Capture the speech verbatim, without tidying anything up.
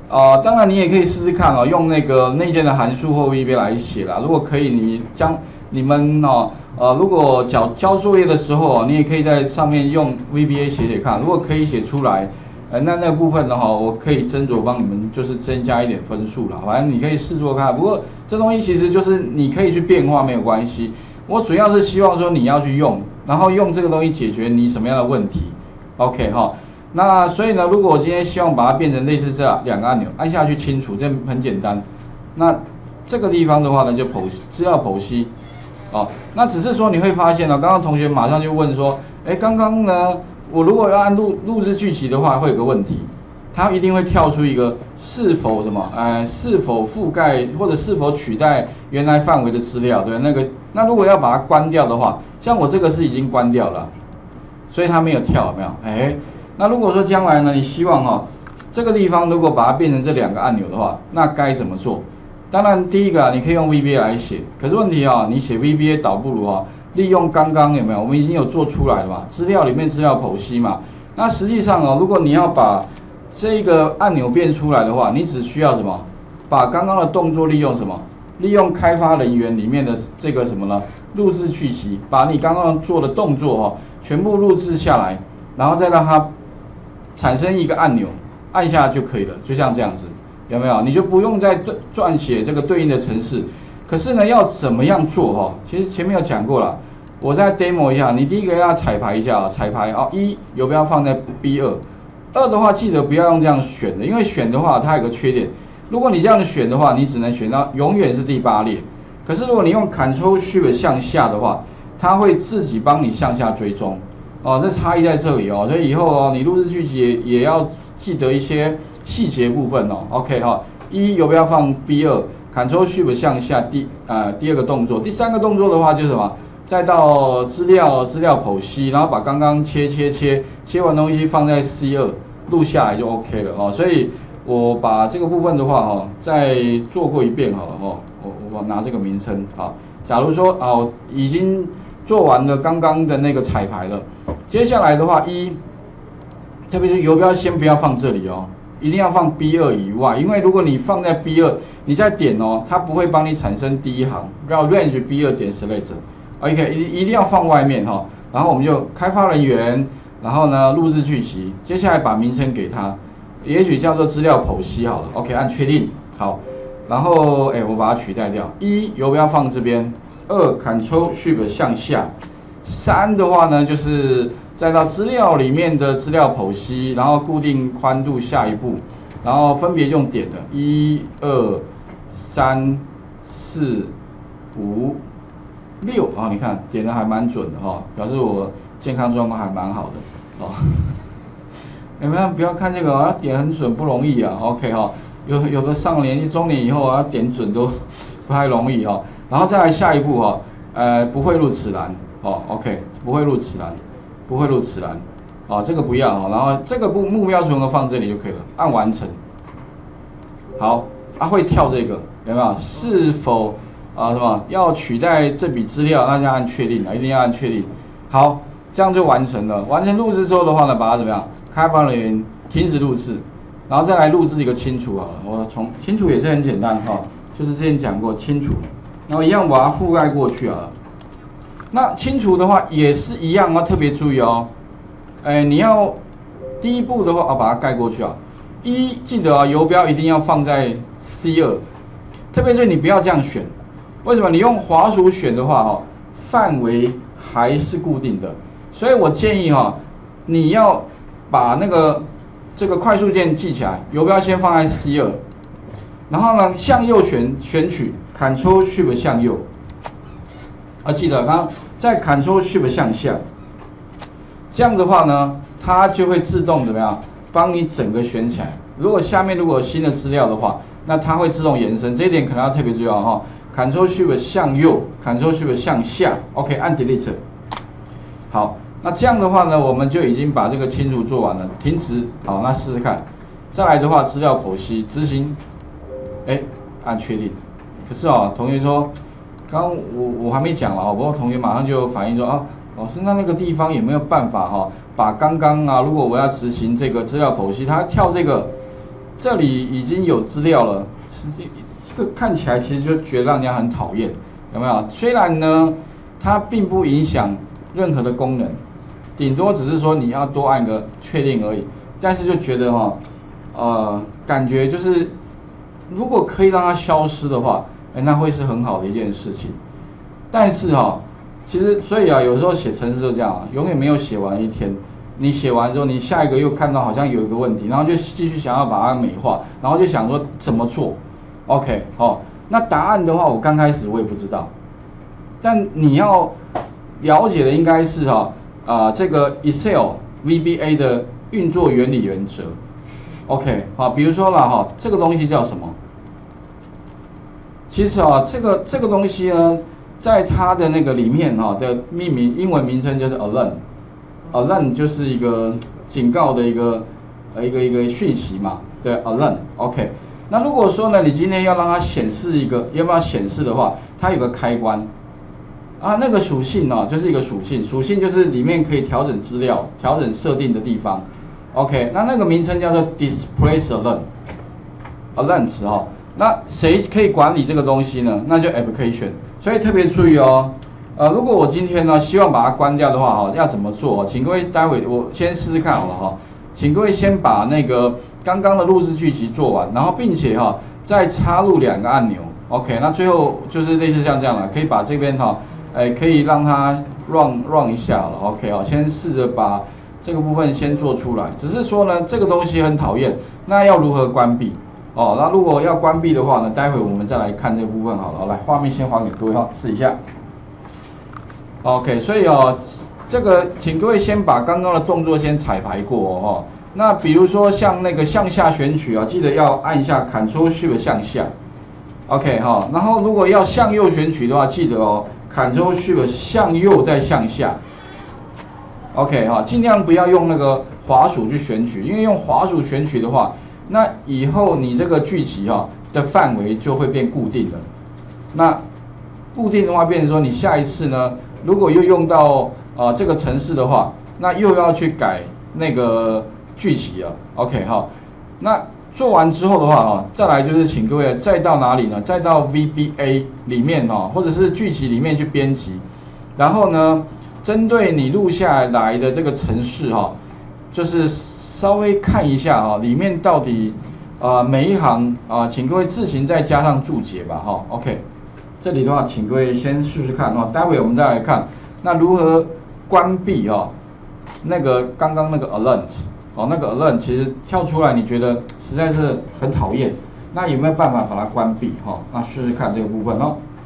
呃，当然你也可以试试看哦，用那个内建的函数或 V B A 来写啦。如果可以，你将你们哦，呃，如果交交作业的时候，你也可以在上面用 V B A 写写看。如果可以写出来，呃，那那个部分的话，我可以斟酌帮你们就是增加一点分数啦。反正你可以试做看。不过这东西其实就是你可以去变化，没有关系。我主要是希望说你要去用，然后用这个东西解决你什么样的问题。OK 哈。那所以呢，如果我今天希望把它变成类似这样两个按钮，按下去清除，这很简单。那这个地方的话呢，就剖资料剖析，哦，那只是说你会发现呢，刚刚同学马上就问说，哎，刚刚呢，我如果要按录录制剧集的话，会有个问题，它一定会跳出一个是否什么，呃，是否覆盖或者是否取代原来范围的资料，对，那个，那如果要把它关掉的话，像我这个是已经关掉了，所以它没有跳，有没有？哎。那如果说将来呢，你希望哈、哦、这个地方如果把它变成这两个按钮的话，那该怎么做？当然第一个啊，你可以用 V B A 来写，可是问题啊，你写 V B A 倒不如啊利用刚刚有没有？我们已经有做出来了嘛，资料里面资料剖析嘛。那实际上哦，如果你要把这个按钮变出来的话，你只需要什么？把刚刚的动作利用什么？利用开发人员里面的这个什么呢？录制去息，把你刚刚做的动作哦全部录制下来，然后再让它产生一个按钮，按下就可以了，就像这样子，有没有？你就不用再撰写这个对应的程式。可是呢，要怎么样做哈？其实前面有讲过了，我再 demo 一下。你第一个要彩排一下啊，彩排哦，一游标放在 B 二，二的话记得不要用这样选的，因为选的话它有个缺点，如果你这样选的话，你只能选到永远是第八列。可是如果你用 Ctrl Shift 向下的话，它会自己帮你向下追踪。哦，这差异在这里哦，所以以后哦，你录制剧集 也, 也要记得一些细节部分哦。OK 哈、哦，一游标放 B 二 ，Ctrl Shift 向下第呃第二个动作，第三个动作的话就是什么？再到资料资料剖析，然后把刚刚切切切切完东西放在 C 二 录下来就 OK 了哦。所以我把这个部分的话哦，再做过一遍好了哦。我我拿这个名称好，假如说哦已经做完了刚刚的那个彩排了。接下来的话，一，特别是游标先不要放这里哦，一定要放 B 二 以外，因为如果你放在 B 二，你再点哦，它不会帮你产生第一行，要 range B 二 点 select，OK， 一一定要放外面哈、哦。然后我们就开发人员，然后呢录制剧集，接下来把名称给它，也许叫做资料剖析好了 ，OK， 按确定，好，然后哎我把它取代掉，一游标放这边，二 Ctrl Shift 向下。三的话呢，就是再到资料里面的资料剖析，然后固定宽度下一步，然后分别用点的，一、二、三、四、五、六啊，你看点的还蛮准的哈、哦，表示我健康状况还蛮好的哦。有没有？不要看这个啊，点很准不容易啊。OK 哈、哦，有有的上年纪中年以后啊，点准都不太容易哦。然后再来下一步哈、哦，呃，不会入此栏。哦 ，OK， 不会入此栏，不会入此栏，哦，这个不要哦，然后这个目目标存格放这里就可以了，按完成。好，啊会跳这个有没有？是否啊什么要取代这笔资料？那就按确定啊，一定要按确定。好，这样就完成了。完成录制之后的话呢，把它怎么样？开发人员停止录制，然后再来录制一个清除好了。我从清除也是很简单哈、哦，就是之前讲过清除，然后一样把它覆盖过去啊。那清除的话也是一样，要特别注意哦。哎，你要第一步的话，啊，把它盖过去啊。一记得啊，游标一定要放在 C 二，特别是你不要这样选。为什么？你用滑鼠选的话，哈，范围还是固定的。所以我建议哈，你要把那个这个快速键记起来，游标先放在 C 二，然后呢向右选选取 Ctrl Shift 向右。啊，记得刚刚再 Ctrl Shift 向下，这样的话呢，它就会自动怎么样，帮你整个选起来。如果下面如果有新的资料的话，那它会自动延伸，这一点可能要特别注意哈。Ctrl Shift 向右 ，Ctrl Shift 向下 ，OK， 按 Delete。好，那这样的话呢，我们就已经把这个清除做完了，停止。好，那试试看。再来的话，资料剖析执行，哎，按确定。可是哦，同学说。刚刚我我还没讲了哦，不过同学马上就反映说啊，老师那那个地方有没有办法哈、哦，把刚刚啊，如果我要执行这个资料剖析，它跳这个这里已经有资料了，这个看起来其实就觉得让人家很讨厌，有没有？虽然呢，它并不影响任何的功能，顶多只是说你要多按个确定而已，但是就觉得哈，呃，感觉就是如果可以让它消失的话，哎，那会是很好的一件事情。但是哈，其实所以啊，有时候写程式就这样啊，永远没有写完一天。你写完之后，你下一个又看到好像有一个问题，然后就继续想要把它美化，然后就想说怎么做 ，OK， 哦，那答案的话，我刚开始我也不知道，但你要了解的应该是哈啊、呃、这个 Excel V B A 的运作原理原则 ，OK， 好，比如说了哈，这个东西叫什么？其实啊，这个这个东西呢，在它的那个里面哈的命名英文名称就是 Alert。Alert 就是一个警告的一个呃一个一个讯息嘛，对 ，Alert，OK。那如果说呢，你今天要让它显示一个，要不要显示的话，它有个开关啊，那个属性呢、哦，就是一个属性，属性就是里面可以调整资料、调整设定的地方 ，OK。那那个名称叫做 Display Alert，Alert 哈。那谁可以管理这个东西呢？那就 Application。所以特别注意哦。呃，如果我今天呢希望把它关掉的话，哈，要怎么做？请各位待会我先试试看好了哈，请各位先把那个刚刚的录制剧集做完，然后并且哈再插入两个按钮 ，OK， 那最后就是类似像这样了，可以把这边哈，哎，可以让它 run run 一下好了 ，OK 哦，先试着把这个部分先做出来。只是说呢，这个东西很讨厌，那要如何关闭？哦，那如果要关闭的话呢，待会我们再来看这个部分好了。来，画面先还给各位哈，试一下。OK， 所以哦，这个请各位先把刚刚的动作先彩排过哦。那比如说像那个向下选取啊，记得要按一下 Ctrl Shift 向下。OK 哈、哦，然后如果要向右选取的话，记得哦 Ctrl Shift 向右再向下。OK 哈、哦，尽量不要用那个滑鼠去选取，因为用滑鼠选取的话，那以后你这个剧集哈、哦、的范围就会变固定了。那固定的话，变成说你下一次呢？如果又用到呃这个程式的话，那又要去改那个剧集了 ，OK 哈。那做完之后的话哈，再来就是请各位再到哪里呢？再到 V B A 里面哈，或者是剧集里面去编辑，然后呢，针对你录下来的这个程式哈，就是稍微看一下哈，里面到底呃每一行啊，请各位自行再加上注解吧哈 ，OK。这里的话，请各位先试试看哦，待会我们再来看那如何关闭哦，那个刚刚那个 alert 哦，那个 alert 其实跳出来，你觉得实在是很讨厌，那有没有办法把它关闭哈、哦？那试试看这个部分哦。